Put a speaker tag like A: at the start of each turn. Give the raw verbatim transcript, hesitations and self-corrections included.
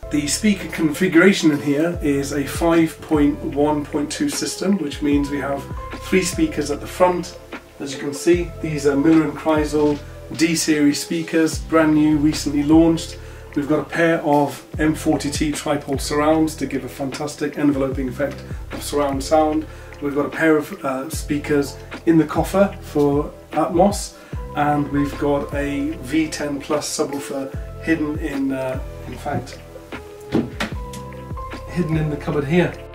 A: The speaker configuration in here is a five point one point two system, which means we have three speakers at the front. As you can see, these are M and K KREISEL D series speakers, brand new, recently launched. We've got a pair of M forty T tripod surrounds to give a fantastic enveloping effect of surround sound. We've got a pair of uh, speakers in the coffer for Atmos, and we've got a V ten plus subwoofer hidden in, uh, in fact, hidden in the cupboard here.